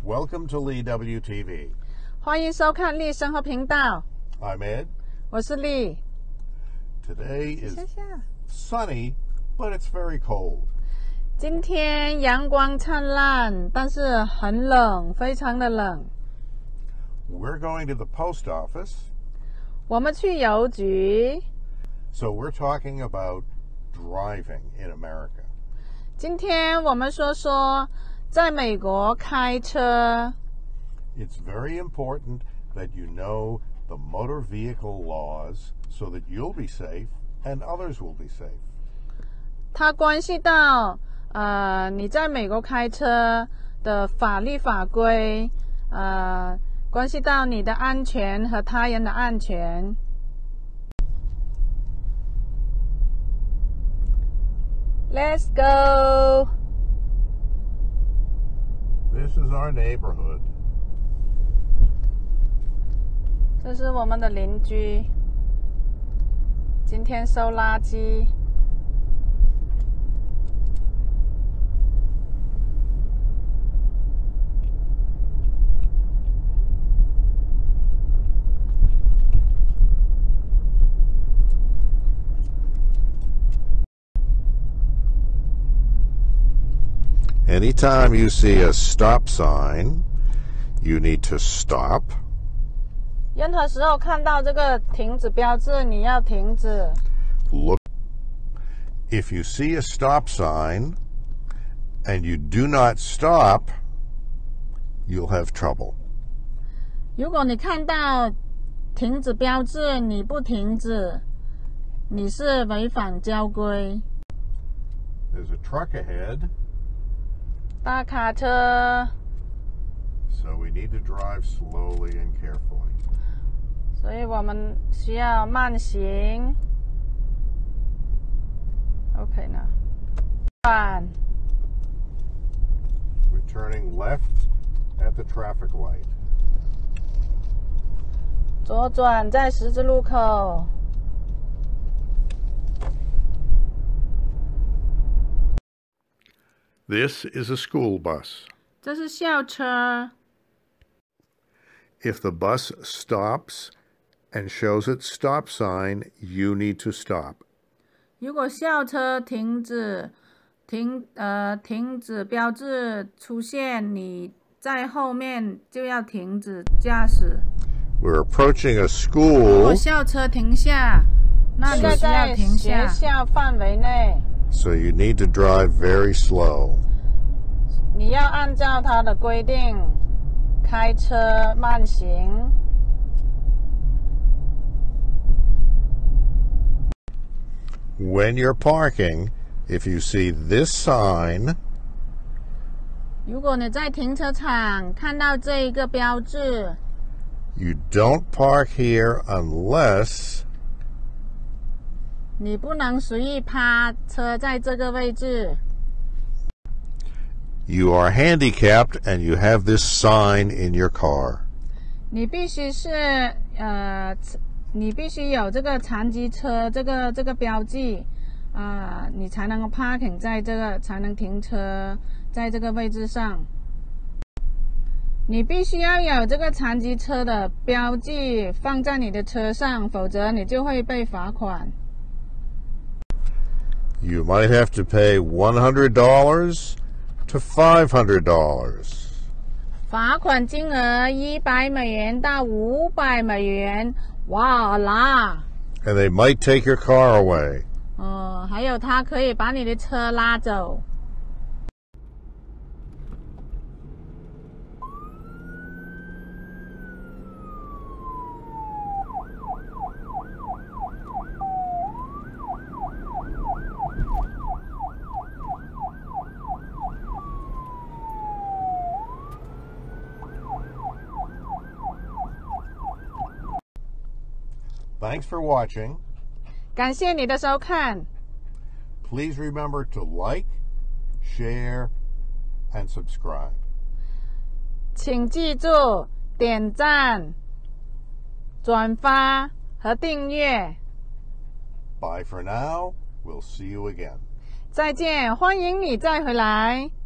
Welcome to Lee WTV. 欢迎收看丽生活频道， I'm Ed. 我是丽。 Today is sunny, but it's very cold. 今天阳光灿烂，但是很冷，非常的冷。 We're going to the post office, 我们去邮局。 so we're talking about driving in America. 今天我们说说在美国开车。 It's very important that you know the motor vehicle laws so that you'll be safe and others will be safe. 它关系到你在美国开车的法律法规，关系到你的安全和他人的安全。 Let's go. This is our neighborhood. 这是我们的邻居，今天收垃圾。 Anytime you see a stop sign, you need to stop. 任何时候看到这个停止标志，你要停止。 Look. If you see a stop sign and you do not stop, you'll have trouble. 如果你看到停止标志，你不停止，你是违反交规。 There's a truck ahead, 大卡车， so we need to drive slowly and carefully. 所以我们需要慢行。OK 呢？转， We're turning left at the traffic light. 左转在十字路口。 This is a school bus. 这是校车。 If the bus stops and shows its stop sign, you need to stop. 如果校车停止标志出现，你在后面就要停止驾驶。 We're approaching a 如 school, 果校车停下，那你需要停下。学校范围内， so you need to drive very slow. 你要按照它的规定开车慢行。 When you're parking, if you see this sign, 如果你在停车场看到这一个标志， you don't park here unless 你不能随意趴车在这个位置。 you are handicapped and you have this sign in your car. 你必须是你必须有这个残疾车这个标记你才能 parking 在这个，才能停车在这个位置上。你必须要有这个残疾车的标记放在你的车上，否则你就会被罚款。 You might have to pay $100 to $500. 罚款金额$100到$500，哇啦！ And they might take your car away. 还有他可以把你的车拉走。 Thanks for watching. 感谢你的收看， Please remember to like, share, and subscribe. 请记住点赞、转发和订阅。 Bye for now. We'll see you again. 再见，欢迎你再回来。